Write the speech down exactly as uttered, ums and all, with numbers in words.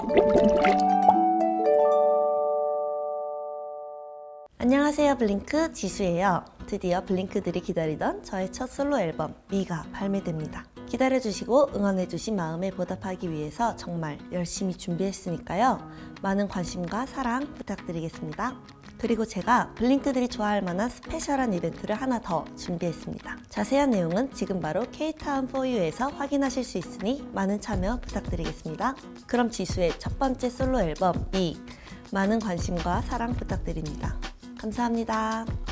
안녕하세요, 블링크 지수예요. 드디어 블링크들이 기다리던 저의 첫 솔로 앨범 미가 발매됩니다. 기다려주시고 응원해주신 마음에 보답하기 위해서 정말 열심히 준비했으니까요. 많은 관심과 사랑 부탁드리겠습니다. 그리고 제가 블링크들이 좋아할 만한 스페셜한 이벤트를 하나 더 준비했습니다. 자세한 내용은 지금 바로 K-타운 포유에서 확인하실 수 있으니 많은 참여 부탁드리겠습니다. 그럼 지수의 첫 번째 솔로 앨범 미, 많은 관심과 사랑 부탁드립니다. 감사합니다.